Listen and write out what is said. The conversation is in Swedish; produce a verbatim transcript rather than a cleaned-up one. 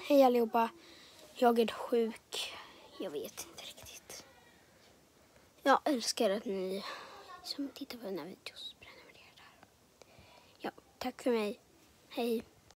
hej allihopa. Jag är sjuk. Jag vet inte riktigt. Jag älskar att ni som tittar på den här videos prenumererar. Ja, tack för mig. Hej.